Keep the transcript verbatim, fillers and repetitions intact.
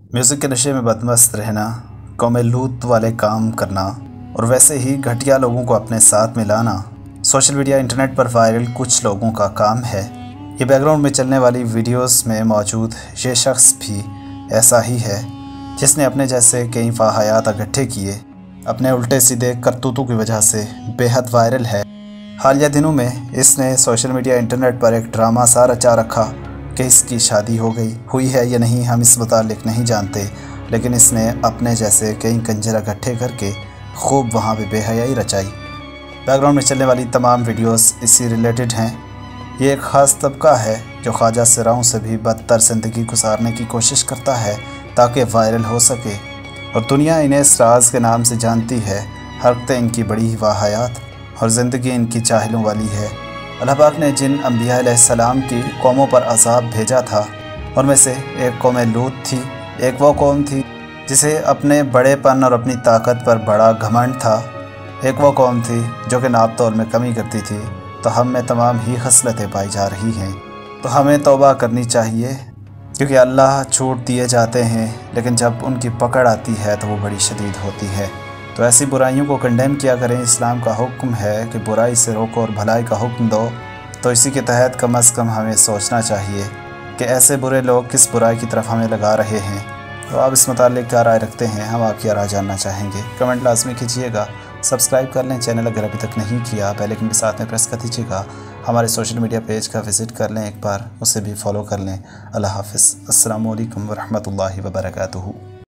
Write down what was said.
Music کے نشے میں بدمست رہنا، قوم لوط والے کام کرنا اور ویسے ہی گھٹیا لوگوں کو اپنے ساتھ ملانا سوشل میڈیا انٹرنیٹ پر وائرل کچھ لوگوں کا کام ہے۔ یہ بیک گراؤنڈ میں چلنے والی ویڈیوز میں موجود یہ شخص بھی ایسا ہی ہے جس نے اپنے جیسے کئی فاحیات اکٹھے کیے، اپنے الٹے سیدھے کرتوتوں کی وجہ سے بے حد وائرل ہے۔ حالیہ دنوں میں اس نے سوشل میڈیا انٹرنیٹ پر ایک ڈرامہ سا رچا رکھا کہ اس کی شادی ہو گئی ہوئی ہے یا نہیں ہم اس متعلق نہیں جانتے، لیکن اس نے اپنے جیسے کئی کنجر اکٹھے کر کے خوب وہاں پہ بے حیائی رچائی۔ بیک گراؤنڈ میں چلنے والی تمام ویڈیوز اسی ریلیٹڈ ہیں۔ یہ ایک خاص طبقہ ہے جو خواجہ سراؤں سے بھی بدتر زندگی گزارنے کی کوشش کرتا ہے تاکہ وائرل ہو سکے، اور دنیا انہیں اس راز کے نام سے جانتی ہے۔ حرکتیں ان کی بڑی واحیات اور زندگی ان کی چاہلوں والی ہے۔ اللہ پاک نے جن انبیاء علیہ السلام کی قوموں پر عذاب بھیجا تھا ان میں سے ایک قوم لوط تھی۔ ایک وہ قوم تھی جسے اپنے بڑے پن اور اپنی طاقت پر بڑا گھمنڈ تھا۔ ایک وہ قوم تھی جو کہ ناپ تول میں کمی کرتی تھی۔ تو ہم میں تمام ہی خصلتیں پائی جا رہی ہیں، تو ہمیں توبہ کرنی چاہیے، کیونکہ اللہ چھوٹ دیے جاتے ہیں لیکن جب ان کی پکڑ آتی ہے تو وہ بڑی شدید ہوتی ہے۔ تو ایسی برائیوں کو کنڈیم کیا کریں۔ اسلام کا حکم ہے کہ برائی سے روکو اور بھلائی کا حکم دو، تو اسی کے تحت کم از کم ہمیں سوچنا چاہیے کہ ایسے برے لوگ کس برائی کی طرف ہمیں لگا رہے ہیں۔ تو آپ اس متعلق کیا رائے رکھتے ہیں؟ ہم آپ کی رائے جاننا چاہیں گے، کمنٹ لازمی کیجیے گا، سبسکرائب کر لیں چینل اگر ابھی تک نہیں کیا، بیل آئکن کے ساتھ میں پریس کر دیجیے گا، ہمارے سوشل میڈیا پیج کا وزٹ کر لیں ایک بار، اسے بھی فالو کر لیں۔ اللہ حافظ، السلام علیکم ورحمۃ اللہ وبرکاتہ۔